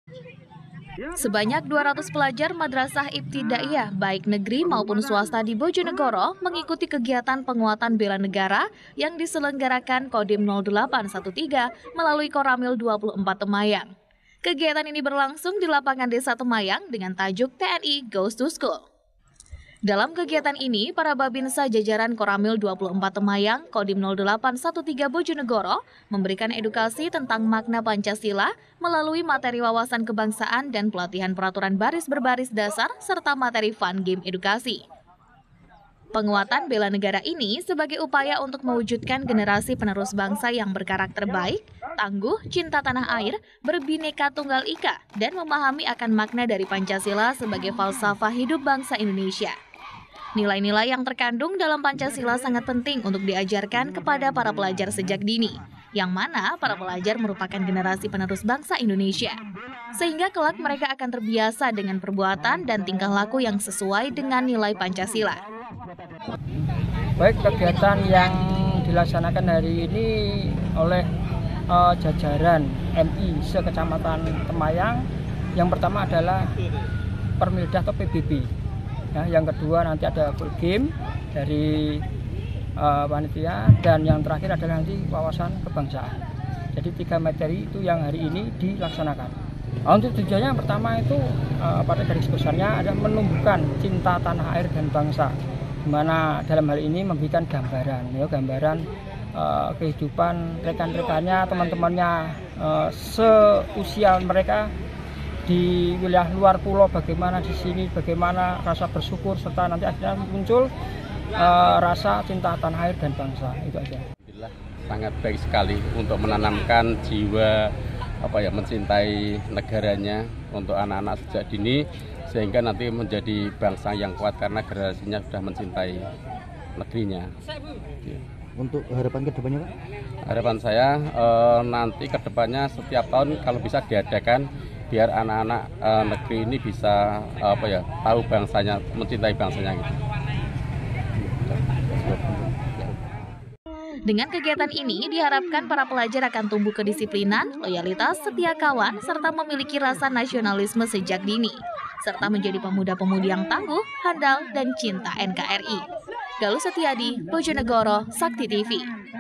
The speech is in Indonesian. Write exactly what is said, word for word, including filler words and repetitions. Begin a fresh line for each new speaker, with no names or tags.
Sebanyak dua ratus pelajar Madrasah Ibtidaiyah baik negeri maupun swasta di Bojonegoro mengikuti kegiatan penguatan bela negara yang diselenggarakan Kodim nol delapan satu tiga melalui Koramil dua puluh empat Temayang. Kegiatan ini berlangsung di lapangan Desa Temayang dengan tajuk T N I Goes to School. Dalam kegiatan ini, para babinsa jajaran Koramil dua puluh empat Temayang, Kodim nol delapan satu tiga Bojonegoro memberikan edukasi tentang makna Pancasila melalui materi wawasan kebangsaan dan pelatihan peraturan baris berbaris dasar serta materi fun game edukasi. Penguatan bela negara ini sebagai upaya untuk mewujudkan generasi penerus bangsa yang berkarakter baik, tangguh, cinta tanah air, berbineka tunggal ika, dan memahami akan makna dari Pancasila sebagai falsafah hidup bangsa Indonesia. Nilai-nilai yang terkandung dalam Pancasila sangat penting untuk diajarkan kepada para pelajar sejak dini, yang mana para pelajar merupakan generasi penerus bangsa Indonesia. Sehingga kelak mereka akan terbiasa dengan perbuatan dan tingkah laku yang sesuai dengan nilai Pancasila.
Baik, kegiatan yang dilaksanakan hari ini oleh uh, jajaran M I se-Kecamatan Temayang, yang pertama adalah Permildah atau P B B. Ya, yang kedua nanti ada full game dari uh, panitia, dan yang terakhir adalah nanti wawasan kebangsaan. Jadi tiga materi itu yang hari ini dilaksanakan. Nah, untuk tujuannya yang pertama itu uh, pada garis besarnya ada menumbuhkan cinta tanah air dan bangsa, dimana dalam hal ini memberikan gambaran, ya, gambaran uh, kehidupan rekan-rekannya, teman-temannya uh, seusia mereka di wilayah luar pulau, bagaimana di sini, bagaimana rasa bersyukur, serta nanti akhirnya muncul uh, rasa cinta tanah air dan bangsa. Itu aja.
Alhamdulillah, sangat baik sekali untuk menanamkan jiwa apa ya mencintai negaranya untuk anak-anak sejak dini, sehingga nanti menjadi bangsa yang kuat karena generasinya sudah mencintai negerinya. Ya.
Untuk harapan kedepannya, Pak?
Harapan saya uh, nanti kedepannya setiap tahun kalau bisa diadakan, biar anak-anak uh, negeri ini bisa uh, apa ya tahu bangsanya, mencintai bangsanya gitu.
Dengan kegiatan ini diharapkan para pelajar akan tumbuh kedisiplinan, loyalitas, setia kawan, serta memiliki rasa nasionalisme sejak dini, serta menjadi pemuda-pemudi yang tangguh, handal, dan cinta N K R I. Galuh Setiadi, Bojonegoro, Sakti T V.